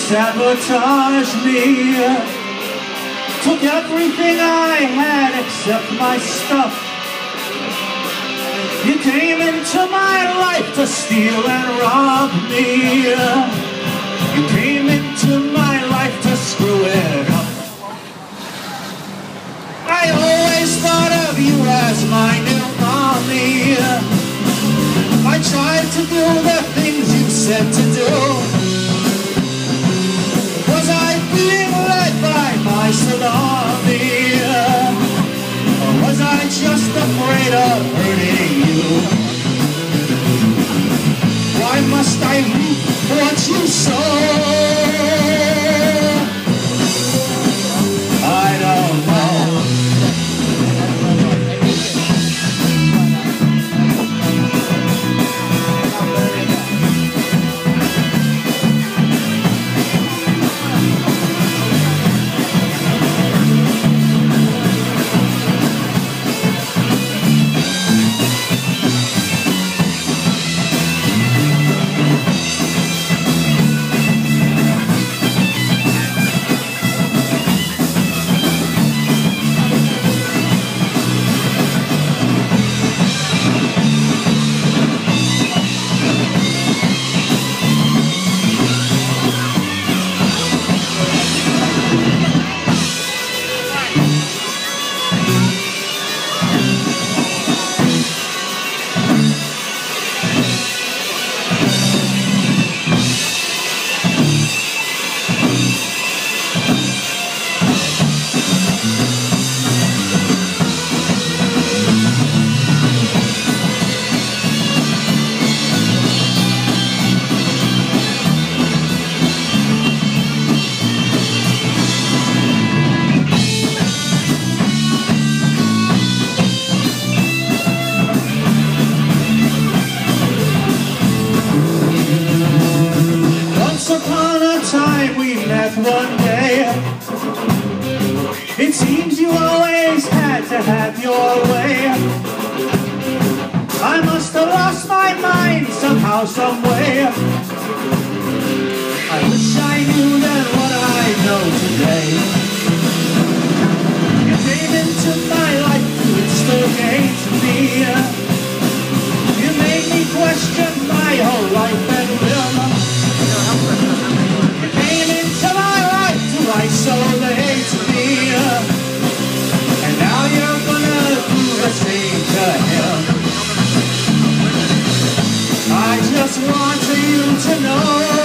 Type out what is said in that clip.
sabotaged me. Took everything I had except my stuff. You came into my life to steal and rob me. You came into my life to screw it up. I always thought of you as my new mommy. I tried to do the things you said to do. Was I being led by my salami? Or was I just afraid of hurting you? Why must I reap what you sow? I don't know. One day, it seems you always had to have your way. I must have lost my mind somehow, some way. I wish I knew then what I know today. You came into my life to instigate me. You made me question my whole life and will. You came into my life to isolate me, and now you're gonna do the same to him. I just want you to know